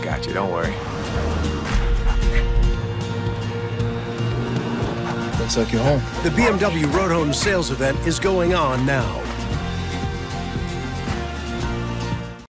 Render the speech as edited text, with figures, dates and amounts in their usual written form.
got you, don't worry. Looks like you're home. The BMW Road Home sales event is going on now.